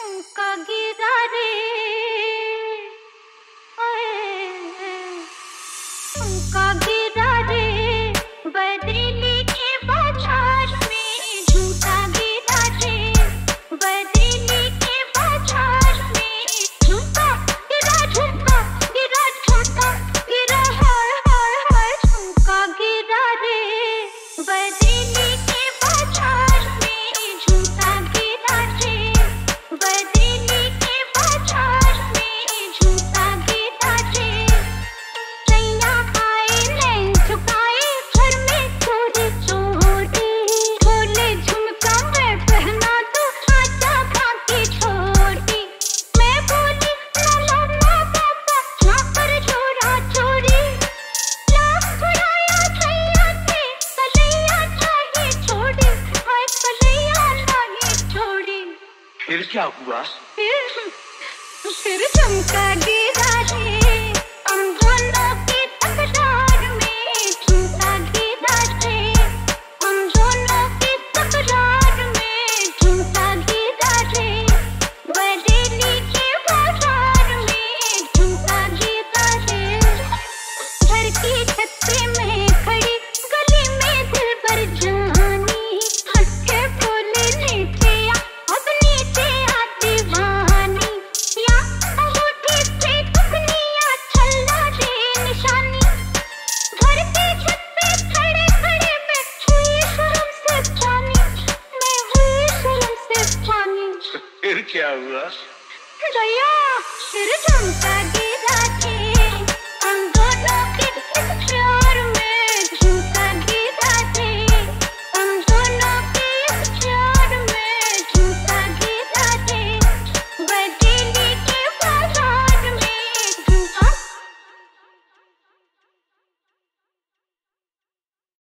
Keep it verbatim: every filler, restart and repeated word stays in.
झुमका गिरा रे, झुमका गिरा रे, बरेली के बाजार में झुमका गिरा रे, बरेली के बाजार में झुमका गिरा, झुमका गिरा, झुमका गिरा, हाय हाय हाय झुमका गिरा रे, बरेली के बाजार में झुमका गिरा रे, बरेली के बाजार में झुमका गिरा रे। सैया आए नैन झुकाए घर में चोरी चोरी, बोले झुमका मैं पहना दूं आजा भागी छोड़ी। मैं बोली ना ला ना पापा ना कर चोरा चोरी, लाख बुलाया सैया से कलैया चाहिए छोड़ी, हाय कलैया चाहिए छोड़ी। फिर क्या हुआ? फिर फिर झुमका गिरा रे, हम दोनों की तकरार में झुमका गिरा रे, हम दोनों की तकरार में झुमका गिरा रे, बरेली के बाजार में झुमका गिरा रे। घर की छत पे मैं खड़ी गली में दिल भर जानी, हंस के बोले नीचे आ अब नीचे आ दीवानी, या अंगूठी पे टुकनियां छल्ला रे निशानी। घर की छत पे खड़े खड़े मैं हुई शर्म से जानी, मैं हुई शर्म से जानी। फिर क्या हुआ? दया फिर झुमका गिरा रे, हम दोनों की